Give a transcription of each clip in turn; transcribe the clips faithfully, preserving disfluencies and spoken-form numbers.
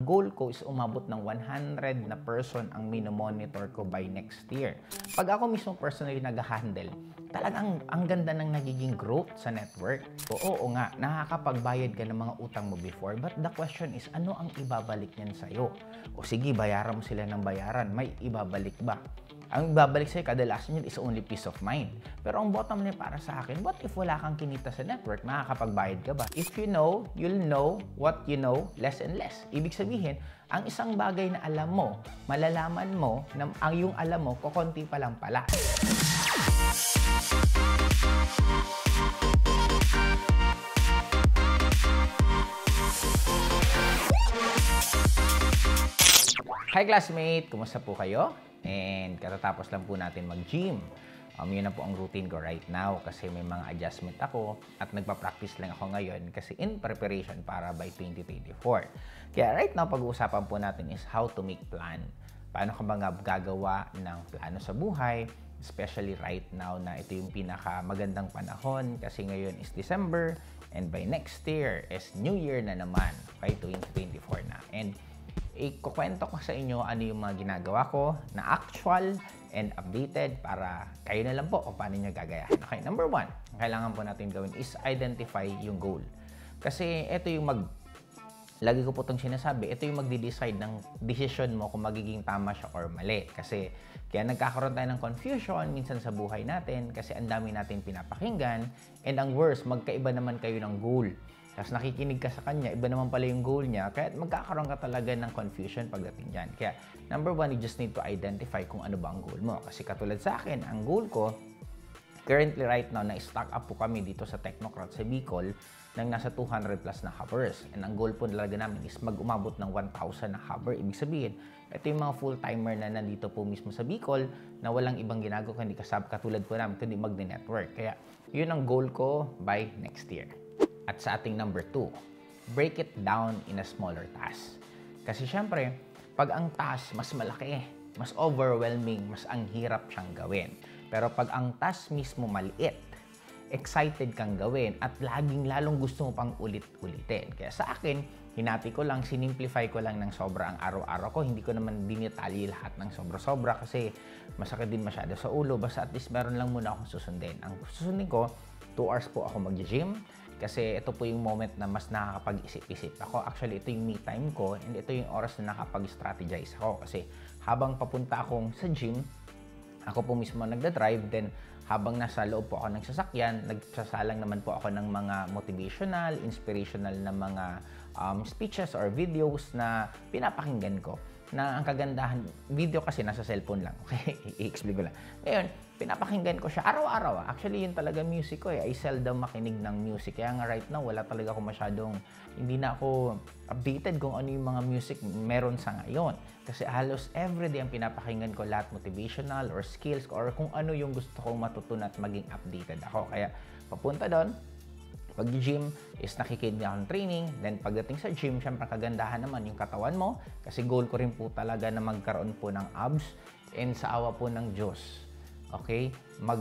Goal ko is umabot ng one hundred na person ang minomonitor ko by next year. Pag ako mismo personally nag-handle, talagang ang ganda ng nagiging growth sa network. So, oo nga, nakakapagbayad ka ng mga utang mo before, but the question is, ano ang ibabalik niyan sa'yo? O sige, bayaran mo sila ng bayaran, may ibabalik ba? Ang ibabalik sa'yo, kadalasan yun is only peace of mind. Pero ang bottom line para sa akin, what if wala kang kinita sa network? Makakapagbayad ka ba? If you know, you'll know what you know less and less. Ibig sabihin, ang isang bagay na alam mo, malalaman mo na ang yung alam mo, kukunti pa lang pala. Hi classmate! Kumusta po kayo? And katatapos lang po natin mag-gym. Um, yun na po ang routine ko right now kasi may mga adjustment ako at nagpa-practice lang ako ngayon kasi in preparation para by twenty twenty-four. Kaya right now, pag-uusapan po natin is how to make plan. Paano ka ba gagawa ng plano sa buhay? Especially right now na ito yung pinaka magandang panahon kasi ngayon is December and by next year is New Year na naman. Okay, twenty twenty-four na. And ikukwento ko sa inyo ano yung mga ginagawa ko na actual and updated para kayo na lang po kung paano nyo gagayahin. Okay, number one, ang kailangan po natin gawin is identify yung goal. Kasi ito yung mag, lagi ko po itong sinasabi, ito yung magde-decide ng decision mo kung magiging tama siya or mali. Kasi kaya nagkakaroon tayo ng confusion minsan sa buhay natin kasi ang dami natin pinapakinggan and ang worst, magkaiba naman kayo ng goal. Tapos nakikinig ka sa kanya, iba naman pala yung goal niya, kaya magkakaroon ka talaga ng confusion pagdating dyan. Kaya, number one, you just need to identify kung ano ba ang goal mo. Kasi katulad sa akin, ang goal ko, currently right now, na-stock up po kami dito sa Technocrat sa Bicol ng nasa two hundred plus na hoppers. And ang goal po talaga namin is mag-umabot ng one thousand na hopper. Ibig sabihin, ito yung mga full-timer na nandito po mismo sa Bicol na walang ibang ginagawa kundi kasab katulad po namin, kundi mag-network. Kaya, yun ang goal ko by next year. At sa ating number two, break it down in a smaller task. Kasi syempre, pag ang task mas malaki, mas overwhelming, mas ang hirap siyang gawin. Pero pag ang task mismo maliit, excited kang gawin at laging lalong gusto mo pang ulit-ulitin. Kaya sa akin, hinati ko lang, sinimplify ko lang ng sobra ang araw-araw ko. Hindi ko naman dinitalye lahat ng sobra-sobra kasi masakit din masyado sa ulo. Basta at least meron lang muna akong susundin. Ang susundin ko, two hours po ako mag-gym. Kasi ito po yung moment na mas nakakapag-isip-isip ako. Actually, ito yung me time ko and ito yung oras na nakapag-strategize ako. Kasi habang papunta akong sa gym, ako po mismo nagda-drive. Then habang nasa loob po ako ng sasakyan, nagsasalang naman po ako ng mga motivational, inspirational na mga um, speeches or videos na pinapakinggan ko. Na ang kagandahan, video kasi nasa cellphone lang. Okay, i-explain ko lang. Ngayon, pinapakinggan ko siya araw-araw. Actually, yun talaga music ko eh. I seldom makinig ng music. Kaya nga right now, wala talaga ako masyadong, hindi na ako updated kung ano yung mga music meron sa ngayon. Kasi halos everyday ang pinapakinggan ko lahat motivational or skills or kung ano yung gusto kong matutunan at maging updated ako. Kaya papunta doon, pag-gym is nakikinig ako ng training. Then pagdating sa gym, syempre kagandahan naman yung katawan mo. Kasi goal ko rin po talaga na magkaroon po ng abs. And sa awa po ng Diyos, okay, mag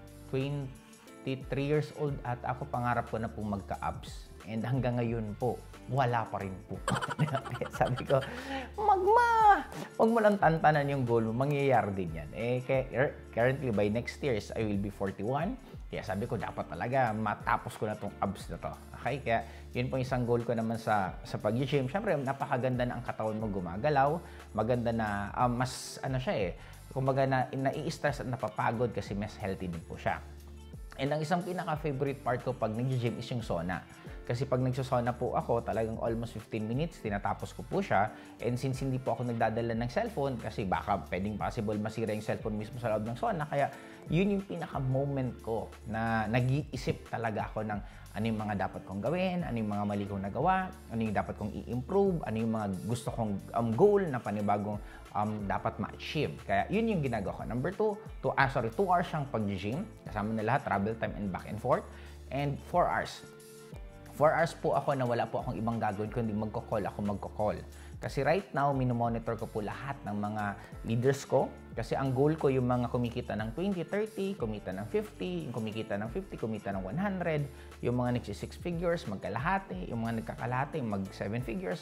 twenty-three years old at ako pangarap ko na po magka-abs. And hanggang ngayon po, wala pa rin po. Sabi ko, magma, wag mo lang tantanan yung goal mo, mangyayari din yan. Eh, currently by next year, I will be forty-one. Kaya sabi ko, dapat talaga matapos ko na tong abs na to. Okay? Kaya yun po isang goal ko naman sa, sa pag-gym. Siyempre, napakaganda na ang katawan mo gumagalaw. Maganda na, um, mas ano siya eh, kumbaga na nai-stress at napapagod kasi mas healthy din po siya. And ang isang pinaka-favorite part ko pag nag-gym is yung sauna. Kasi pag nagsasona po ako, talagang almost fifteen minutes, tinatapos ko po siya. And since hindi po ako nagdadala ng cellphone, kasi baka pwedeng possible masira yung cellphone mismo sa loob ng sauna, kaya yun yung pinaka-moment ko na nag-iisip talaga ako ng ano yung mga dapat kong gawin, ano yung mga mali kong nagawa, ano yung dapat kong i-improve, ano yung mga gusto kong um, goal na panibagong um, dapat ma-achieve. Kaya yun yung ginagawa ko. Number two, two, ah, sorry, two hours siyang pag-gym. Kasama na lahat, travel time and back and forth. And four hours. four hours po ako na wala po akong ibang gagawin kundi magko-call ako magko-call. Kasi right now, minomonitor ko po lahat ng mga leaders ko. Kasi ang goal ko yung mga kumikita ng twenty, thirty, kumita ng fifty, yung kumikita ng fifty, kumita ng one hundred, yung mga nagsi six figures, magkalahati, yung mga nagkakalahati, mag seven figures.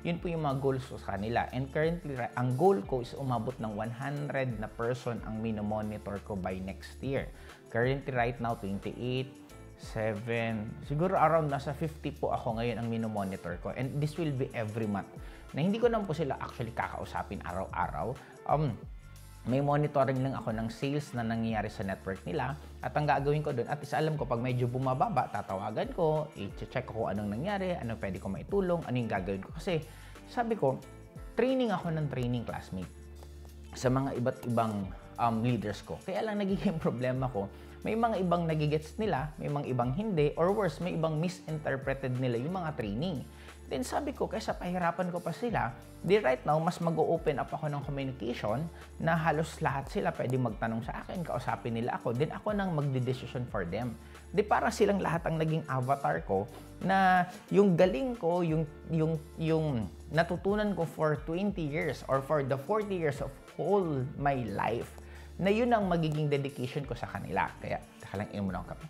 Yun po yung mga goals ko sa kanila. And currently, ang goal ko is umabot ng one hundred na person ang minomonitor ko by next year. Currently, right now, twenty-eight, seven, siguro around nasa fifty po ako ngayon ang minomonitor ko. And this will be every month. Na hindi ko naman po sila actually kakausapin araw-araw. Um, may monitoring lang ako ng sales na nangyayari sa network nila. At ang gagawin ko doon, at least alam ko pag medyo bumababa, tatawagan ko, i-check ko kung anong nangyari, anong pwede ko maitulong, ano yung gagawin ko. Kasi sabi ko, training ako ng training classmate sa mga iba't ibang um, leaders ko. Kaya lang nagiging problema ko, may mga ibang nagigets nila, may mga ibang hindi, or worse, may ibang misinterpreted nila yung mga training. Then sabi ko, kaysa pahirapan ko pa sila, di right now, mas mag-open up ako ng communication na halos lahat sila pwede magtanong sa akin, kausapin nila ako, then ako nang magde-decision for them. Di para silang lahat ang naging avatar ko na yung galing ko, yung, yung, yung natutunan ko for twenty years or for the forty years of whole my life, na yun ang magiging dedication ko sa kanila. Kaya, taka lang, inom mo na ang kape.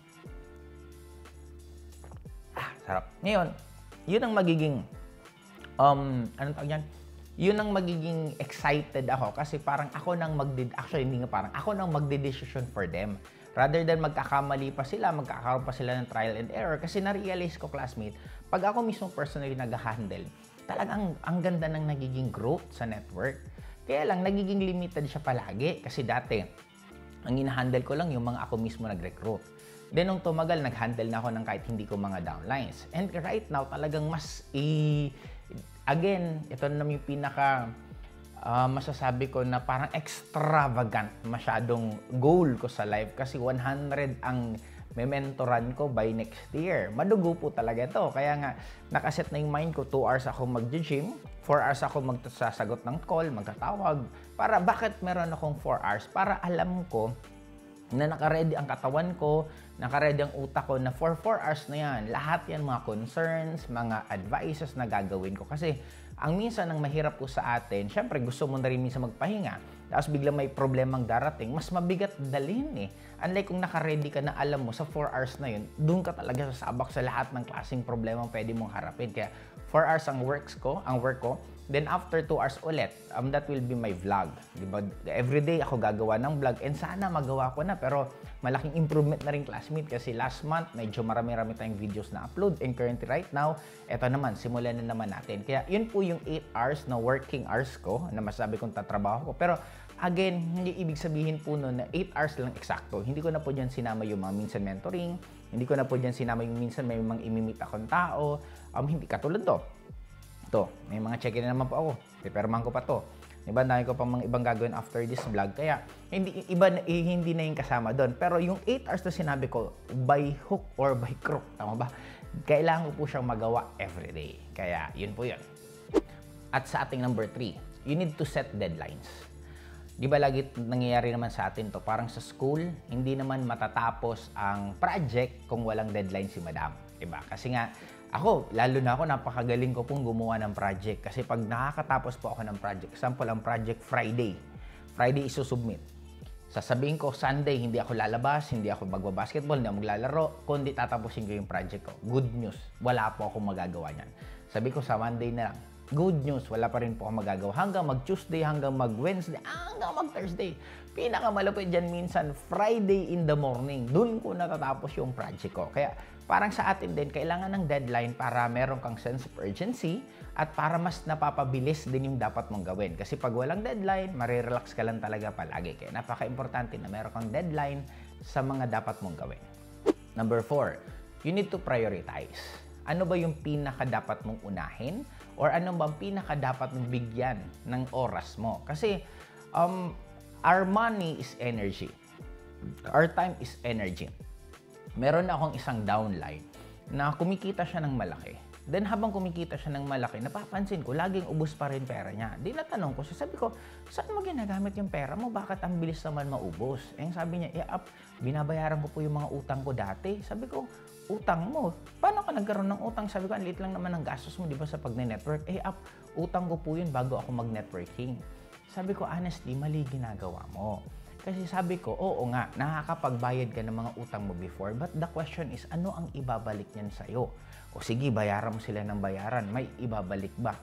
Ah, sarap. Ngayon, yun ang magiging, um, anong tawag yan? Yun ang magiging excited ako kasi parang ako nang magde actually hindi nga parang ako nang magde-decision for them. Rather than magkakamali pa sila, magkakaroon pa sila ng trial and error kasi na-realize ko, classmate, pag ako mismo personally nag-handle, talagang ang ganda ng nagiging growth sa network. Kaya lang, nagiging limited siya palagi kasi dati, ang ina-handle ko lang yung mga ako mismo nag-recruit. Then, nung tumagal, nag-handle na ako ng kahit hindi ko mga downlines. And right now, talagang mas i... Again, ito na yung pinaka uh, masasabi ko na parang extravagant masyadong goal ko sa life kasi one hundred ang may mentoran ko by next year. Madugo po talaga ito. Kaya nga, nakaset na yung mind ko, two hours ako mag-gym, four hours ako magsasagot ng call, magtatawag. Para, bakit meron akong four hours? Para alam ko na nakaready ang katawan ko, nakaready ang utak ko na for four hours na yan, lahat yan mga concerns, mga advices na gagawin ko. Kasi ang minsan ang mahirap po sa atin, syempre gusto mo na rin minsan magpahinga, tapos biglang may problemang darating, mas mabigat dalhin eh. Unlike kung nakaready ka na alam mo sa four hours na yun, doon ka talaga sasabak sa lahat ng klaseng problema pwede mong harapin. Kaya four hours ang works ko, ang work ko. Then after two hours ulit, um, that will be my vlog. Diba? Everyday ako gagawa ng vlog and sana magawa ko na. Pero malaking improvement na rin, classmate, kasi last month medyo marami-rami tayong videos na upload. And currently right now, eto naman, simulan na naman natin. Kaya yun po yung eight hours na working hours ko na masabi kong tatrabaho ko. Pero again, hindi ibig sabihin po nun na eight hours lang eksakto. Hindi ko na po dyan sinama yung mga minsan mentoring. Hindi ko na po dyan sinama yung minsan may mga imimit akong tao. Um, hindi katulad to. To, may mga check-in na naman po ako. Piperman ko pa to. Diba, dahil ko pang mga ibang gagawin after this vlog. Kaya, hindi, iba, eh, hindi na yung kasama doon. Pero yung eight hours na sinabi ko, by hook or by crook, tama ba? Kailangan ko po siyang magawa everyday. Kaya, yun po yun. At sa ating number three, you need to set deadlines. Di ba lagi nangyayari naman sa atin to? Parang sa school, hindi naman matatapos ang project kung walang deadline si madam. Diba? Kasi nga, ako, lalo na ako, napakagaling ko pong gumawa ng project. Kasi pag nakakatapos po ako ng project, example, ang project Friday. Friday isusubmit. Sasabihin ko, Sunday, hindi ako lalabas, hindi ako magbabasketball, hindi ako maglalaro, kundi tatapusin ko yung project ko. Good news, wala po akong magagawa niyan. Sabi ko, sa Monday na lang. Good news, wala pa rin po akong magagawa. Hanggang mag-Tuesday, hanggang mag-Wednesday, hanggang mag-Thursday. Pinakamalupit dyan minsan, Friday in the morning. Doon ko natatapos yung project ko. Kaya parang sa atin din, kailangan ng deadline para meron kang sense of urgency at para mas napapabilis din yung dapat mong gawin. Kasi pag walang deadline, marirelax ka lang talaga palagi. Kaya napaka-importante na meron kang deadline sa mga dapat mong gawin. Number four, you need to prioritize. Ano ba yung pinaka-dapat mong unahin? Or ano ba ang pinaka-dapat mong bigyan ng oras mo? Kasi um, our money is energy. Our time is energy. Meron na akong isang downline na kumikita siya ng malaki. Then habang kumikita siya ng malaki, napapansin ko, laging ubos pa rin pera niya. Di natanong ko siya, sabi ko, saan mo ginagamit yung pera mo? Bakit ang bilis naman maubos? Eh, sabi niya, eh, up, binabayaran ko po yung mga utang ko dati. Sabi ko, utang mo? Paano ka nagkaroon ng utang? Sabi ko, ang liit lang naman ang gastos mo, di ba, sa pag-network? Eh, up, utang ko po yun bago ako mag-networking. Sabi ko, honestly, mali ginagawa mo. Kasi sabi ko, oo nga, nakakapagbayad ka ng mga utang mo before, but the question is, ano ang ibabalik niyan sa'yo? O sige, bayaran mo sila ng bayaran, may ibabalik ba?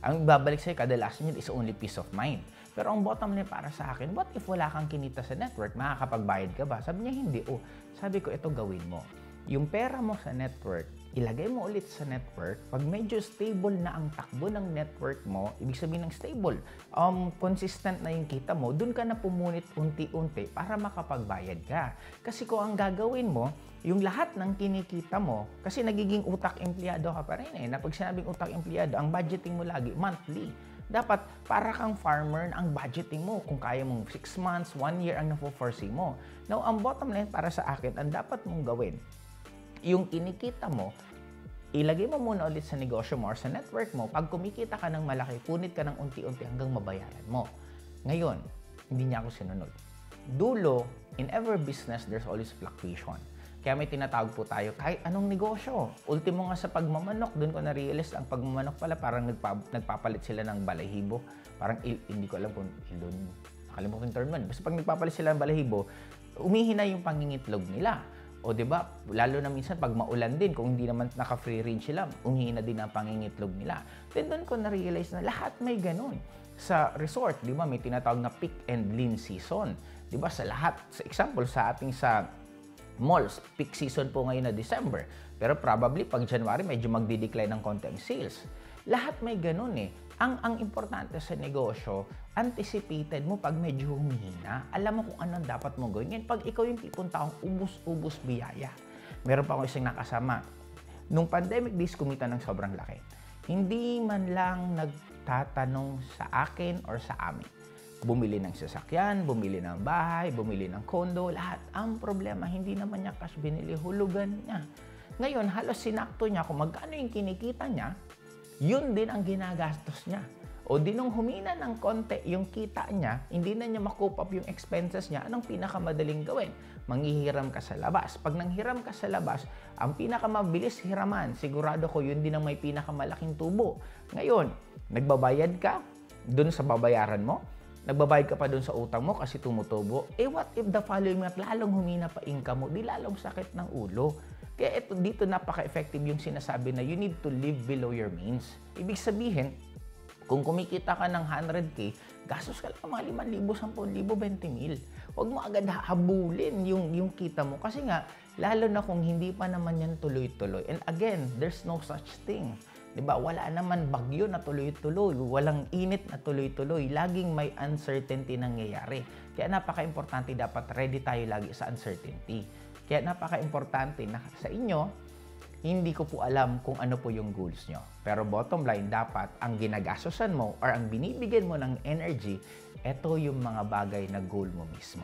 Ang babalik sa'yo kadalasan yun is only peace of mind. Pero ang bottom line para sa akin, what if wala kang kinita sa network? Makakapagbayad ka ba? Sabi niya, hindi. Oh, sabi ko, ito gawin mo. Yung pera mo sa network, ilagay mo ulit sa network. Pag medyo stable na ang takbo ng network mo, ibig sabihin ng stable, um, consistent na yung kita mo, dun ka na pumunit unti-unti para makapagbayad ka. Kasi kung ang gagawin mo, yung lahat ng kinikita mo, kasi nagiging utak empleyado ka pa rin eh, na pag sinabing utak empleyado, ang budgeting mo lagi, monthly. Dapat, para kang farmer na ang budgeting mo, kung kaya mong six months, one year ang napo-foresee mo. Now, ang bottom line para sa akin, ang dapat mong gawin, yung kinikita mo, ilagay mo muna ulit sa negosyo mo or sa network mo. Pag kumikita ka ng malaki, punit ka ng unti-unti hanggang mabayaran mo. Ngayon, hindi niya ako sinunod. Dulo, in every business, there's always fluctuation. Kaya may tinatawag po tayo kahit anong negosyo. Ultimo nga sa pagmamanok, doon ko na-realize ang pagmamanok pala parang nagpa, nagpapalit sila ng balahibo. Parang il, hindi ko alam kung ilon, nakalimutan yung term nun. Basta pag nagpapalit sila ng balahibo, umihina yung pangingitlog nila. O diba, lalo na minsan pag maulan din, kung hindi naman naka-free range sila, umihina din ang pangingitlog nila. Then doon ko na-realize na lahat may ganun. Sa resort, di ba, may tinatawag na peak and lean season. Di ba, sa lahat, sa example, sa ating sa malls, peak season po ngayon na December. Pero probably, pag January, medyo magdi-decline ng konti ang sales. Lahat may ganun eh. Ang, ang importante sa negosyo, anticipated mo pag medyo humihina. Alam mo kung anong dapat mong gawin. Ngayon, pag ikaw yung tipong taong ubus-ubus biyaya. Meron pa ako isang nakasama. Nung pandemic days, kumita ng sobrang laki. Hindi man lang nagtatanong sa akin or sa amin. Bumili ng sasakyan, bumili ng bahay, bumili ng kondo, lahat. Ang problema, hindi naman niya cash binili, hulugan niya. Ngayon, halos sinakto niya kung magkano yung kinikita niya, yun din ang ginagastos niya. O di nung humina ng konti yung kita niya, hindi na niya makoop up yung expenses niya, anong pinakamadaling gawin? Manghihiram ka sa labas. Pag nanghiram ka sa labas, ang pinakamabilis hiraman, sigurado ko yun din ang may pinakamalaking tubo. Ngayon, nagbabayad ka dun sa babayaran mo, nagbabayad ka pa dun sa utang mo kasi tumutubo, eh what if the following month lalong humina pa income mo, di lalong sakit ng ulo. Kaya ito, dito napaka-effective yung sinasabi na you need to live below your means. Ibig sabihin, kung kumikita ka ng one hundred K, gastos ka lang mga five thousand, ten thousand, twenty mil. Huwag mo agad habulin yung, yung kita mo. Kasi nga, lalo na kung hindi pa naman yan tuloy-tuloy. And again, there's no such thing. Diba? Wala naman bagyo na tuloy-tuloy. Walang init na tuloy-tuloy. Laging may uncertainty nangyayari. Kaya napaka-importante, dapat ready tayo lagi sa uncertainty. Kaya napaka-importante na sa inyo, hindi ko po alam kung ano po yung goals nyo. Pero bottom line, dapat ang ginagastosan mo or ang binibigyan mo ng energy, ito yung mga bagay na goal mo mismo.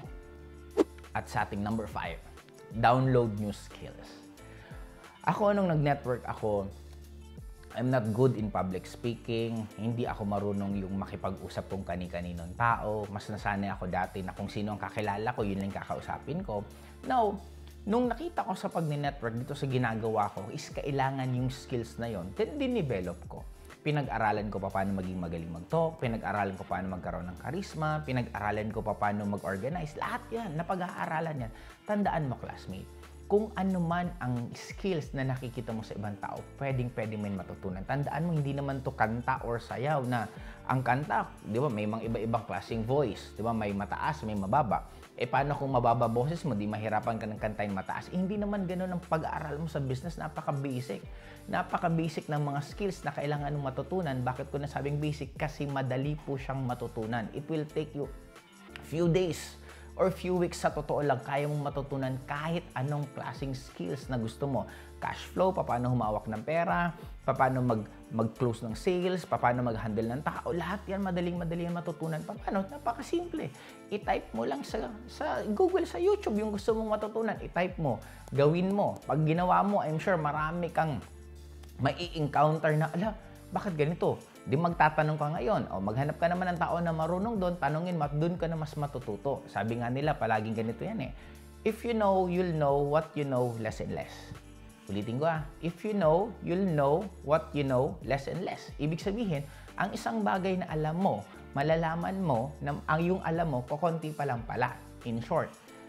At sa ating number five, download new skills. Ako, nung nag-network ako, I'm not good in public speaking. Hindi ako marunong yung makipag-usap kung kani-kaninong tao. Mas nasanay ako dati na kung sino ang kakilala ko, yun lang kakausapin ko. Now, nung nakita ko sa pag-network dito sa ginagawa ko, is kailangan yung skills na yon, then din-develop ko. Pinag-aralan ko pa paano maging magaling mag-talk, pinag-aralan ko paano magkaroon ng charisma, pinag-aralan ko pa paano mag-organize. Lahat yan, napag-aaralan yan. Tandaan mo, classmate, kung ano man ang skills na nakikita mo sa ibang tao, pwedeng-pwede mo matutunan. Tandaan mo, hindi naman to kanta or sayaw na ang kanta, di ba, may mga iba-ibang klaseng voice, di ba, may mataas, may mababa. Eh, paano kung mababa boses mo, di mahirapan ka ng kantahin mataas? Eh, hindi naman ganun ang pag-aaral mo sa business, napaka-basic. Napaka-basic ng mga skills na kailangan mong matutunan. Bakit ko nasabing basic? Kasi madali po siyang matutunan. It will take you few days or few weeks, sa totoo lang, kaya mong matutunan kahit anong klaseng skills na gusto mo. Cash flow, paano humawak ng pera, paano mag, mag-close ng sales, paano mag-handle ng tao. Lahat yan, madaling-madali yan matutunan. Paano? Napakasimple. I-type mo lang sa, sa Google, sa YouTube, yung gusto mong matutunan. I-type mo, gawin mo. Pag ginawa mo, I'm sure marami kang mai-encounter na, ala, bakit ganito? Di magtatanong ka ngayon. O maghanap ka naman ng tao na marunong doon, tanongin mo at doon ka na mas matututo. Sabi nga nila, palaging ganito yan eh. If you know, you'll know what you know less and less. Ulitin ko ah. If you know, you'll know what you know less and less. Ibig sabihin, ang isang bagay na alam mo, malalaman mo na ang yung alam mo, kukunti pa lang pala. In short,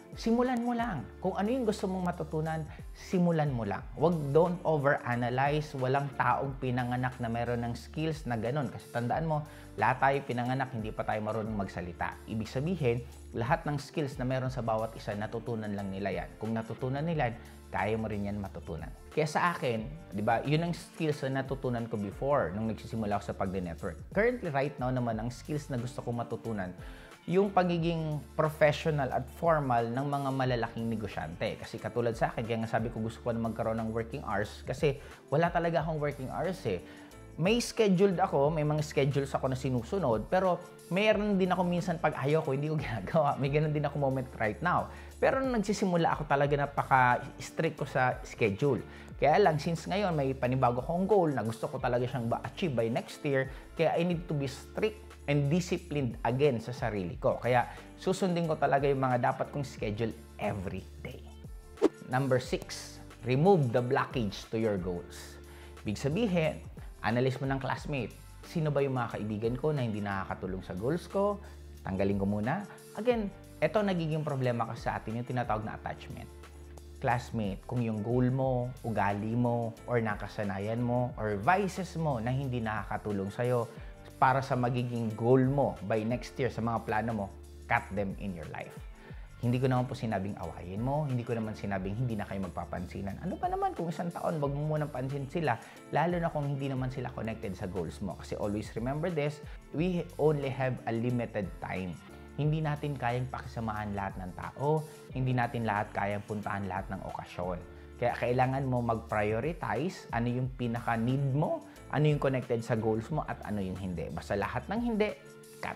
simulan mo lang. Kung ano yung gusto mong matutunan, simulan mo lang. Huwag don't overanalyze. Walang taong pinanganak na meron ng skills na ganun. Kasi tandaan mo, lahat tayo pinanganak, hindi pa tayo marunong magsalita. Ibig sabihin, lahat ng skills na meron sa bawat isa, natutunan lang nila yan. Kung natutunan nila, kaya mo rin yan matutunan. Kaya sa akin, di ba, yun ang skills na natutunan ko before nung nagsisimula ako sa pagde-network. Currently, right now naman, ang skills na gusto ko matutunan, yung pagiging professional at formal ng mga malalaking negosyante. Kasi katulad sa akin, kaya nga sabi ko gusto ko na magkaroon ng working hours kasi wala talaga akong working hours eh. May scheduled ako, may mga schedules ako na sinusunod, pero mayroon din ako minsan pag ayaw ko, hindi ko ginagawa. May ganun din ako moment right now. Pero nung nagsisimula ako talaga napaka-strict ko sa schedule. Kaya lang, since ngayon may panibago akong goal na gusto ko talaga siyang ma-achieve by next year, kaya I need to be strict and disciplined again sa sarili ko. Kaya susundin ko talaga yung mga dapat kong schedule every day. Number six, remove the blockage to your goals. Ibig sabihin, analyze mo ng classmate. Sino ba yung mga kaibigan ko na hindi nakakatulong sa goals ko? Tanggalin ko muna. Again, eto nagiging problema kasi sa atin yung tinatawag na attachment. Classmate, kung yung goal mo, ugali mo, or nakasanayan mo, or vices mo na hindi nakakatulong sa'yo, para sa magiging goal mo by next year sa mga plano mo, cut them in your life. Hindi ko naman po sinabing awayin mo, hindi ko naman sinabing hindi na kayo magpapansinan. Ano pa naman kung isang taon, wag mo munang pansin sila, lalo na kung hindi naman sila connected sa goals mo. Kasi always remember this, we only have a limited time. Hindi natin kayang pakisamahan lahat ng tao, hindi natin lahat kayang puntahan lahat ng okasyon. Kaya kailangan mo mag-prioritize ano yung pinaka-need mo, ano yung connected sa goals mo, at ano yung hindi. Basta lahat ng hindi, cut.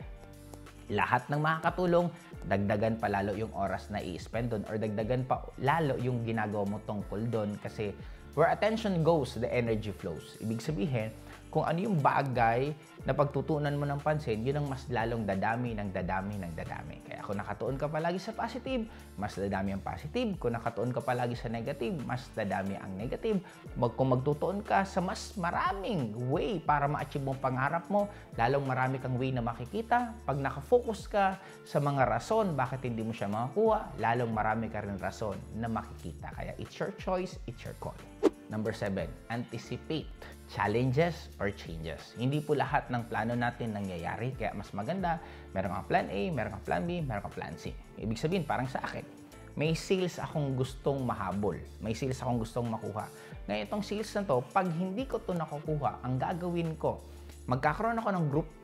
Lahat ng makakatulong, dagdagan pa lalo yung oras na i-spend doon or dagdagan pa lalo yung ginagawa mo tungkol doon kasi where attention goes, the energy flows. Ibig sabihin, kung ano yung bagay na pagtutunan mo ng pansin, yun ang mas lalong dadami ng dadami ng dadami. Kaya kung nakatuon ka palagi sa positive, mas dadami ang positive. Kung nakatuon ka palagi sa negative, mas dadami ang negative. Mag, kung magtutuon ka sa mas maraming way para ma-achieve mong pangarap mo, lalong marami kang way na makikita. Pag nakafocus ka sa mga rason bakit hindi mo siya makakuha, lalong marami ka rin rason na makikita. Kaya it's your choice, it's your call. Number seven, anticipate challenges or changes. Hindi po lahat ng plano natin nangyayari, kaya mas maganda, meron kang plan A, meron kang plan B, meron kang plan C. Ibig sabihin, parang sa akin, may sales akong gustong mahabol, may sales akong gustong makuha. Ngayon, itong sales na to, pag hindi ko to nakukuha, ang gagawin ko, magkakaroon ako ng group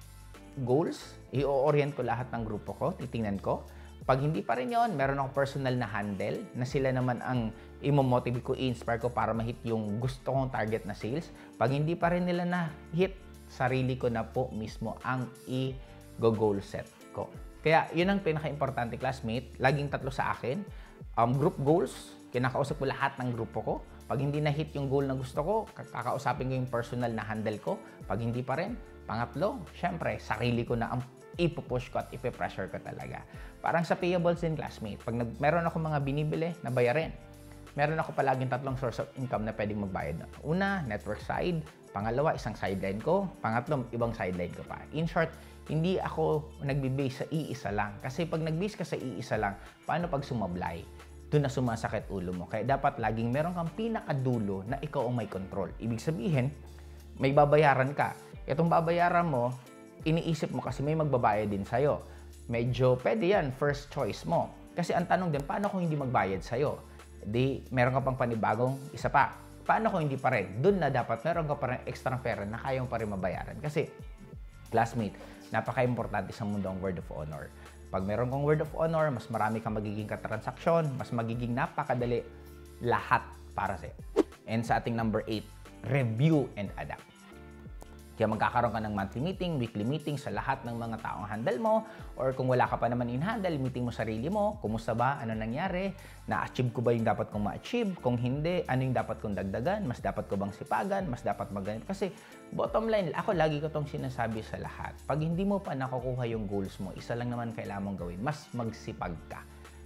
goals, i-orient ko lahat ng grupo ko, titingnan ko. Pag hindi pa rin yun, meron akong personal na handle na sila naman ang imo-motivate ko, i-inspire ko para ma-hit yung gusto kong target na sales. Pag hindi pa rin nila na-hit, sarili ko na po mismo ang i-goal set ko. Kaya yun ang pinaka-importante, classmate. Laging tatlo sa akin. Um, group goals, kinakausap ko lahat ng grupo ko. Pag hindi na-hit yung goal na gusto ko, kakausapin ko yung personal na handle ko. Pag hindi pa rin, pangatlo, syempre, sarili ko na ang ipupush ko at ipipressure ko talaga. Parang sa payables din, classmate. Pag nag, meron ako mga binibili na bayarin, meron ako palaging tatlong source of income na pwedeng magbayad. Una, network side. Pangalawa, isang sideline ko. Pangatlo, ibang sideline ko pa. In short, hindi ako nagbe-base sa iisa lang. Kasi pag nag-base ka sa iisa lang, paano pag sumablay? Doon na sumasakit ulo mo. Kaya dapat laging meron kang pinakadulo na ikaw ang may control. Ibig sabihin, may babayaran ka. Itong babayaran mo, iniisip mo kasi may magbabayad din sa'yo. Medyo pwede yan, first choice mo. Kasi ang tanong din, paano kung hindi magbayad sa'yo? Di, meron ka pang panibagong isa pa. Paano kung hindi pa rin? Doon na dapat meron ka pa rin extra pera na kaya mo pa rin mabayaran. Kasi, classmate, napaka-importante sa mundo ang word of honor. Pag meron kang word of honor, mas marami kang magiging katransaksyon, mas magiging napakadali lahat para sa'yo. And sa ating number eight, review and adapt. Kaya magkakaroon ka ng monthly meeting, weekly meeting sa lahat ng mga taong handle mo, or kung wala ka pa naman in-handle, meeting mo sarili mo, kumusta ba, ano nangyari, na-achieve ko ba yung dapat kong ma-achieve, kung hindi, ano yung dapat kong dagdagan, mas dapat ko bang sipagan, mas dapat maganit. Kasi bottom line, ako lagi ko tong sinasabi sa lahat, pag hindi mo pa nakukuha yung goals mo, isa lang naman kailangan mong gawin, mas magsipag ka.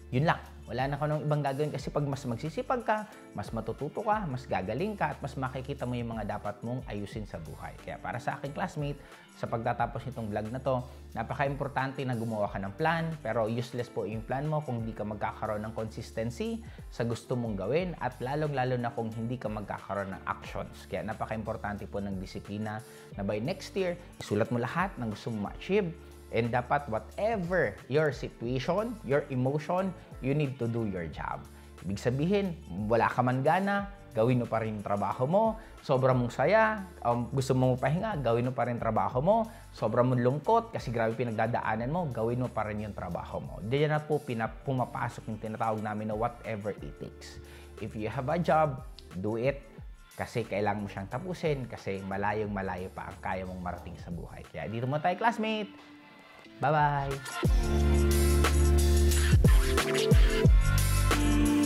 Yun lang. Wala na ako nang ibang gagawin kasi pag mas magsisipag ka, mas matututo ka, mas gagaling ka, at mas makikita mo yung mga dapat mong ayusin sa buhay. Kaya para sa aking classmate, sa pagtatapos nitong vlog na to, napaka-importante na gumawa ka ng plan, pero useless po yung plan mo kung hindi ka magkakaroon ng consistency sa gusto mong gawin, at lalong-lalo na kung hindi ka magkakaroon ng actions. Kaya napaka-importante po ng disiplina na by next year, isulat mo lahat ng gusto mong ma-achieve. And dapat whatever your situation, your emotion, you need to do your job. Ibig sabihin, wala ka man gana, gawin mo pa rin yung trabaho mo. Sobrang mong saya, um, gusto mo pahinga, gawin mo pa rin trabaho mo. Sobrang mong lungkot kasi grabe pinagdadaanan mo, gawin mo pa rin yung trabaho mo. Diyan na po pinap pumapasok yung tinatawag namin na whatever it takes. If you have a job, do it. Kasi kailangan mo siyang tapusin kasi malayong malayo pa ang kaya mong marating sa buhay. Kaya dito mo tayo, classmate! Bye-bye!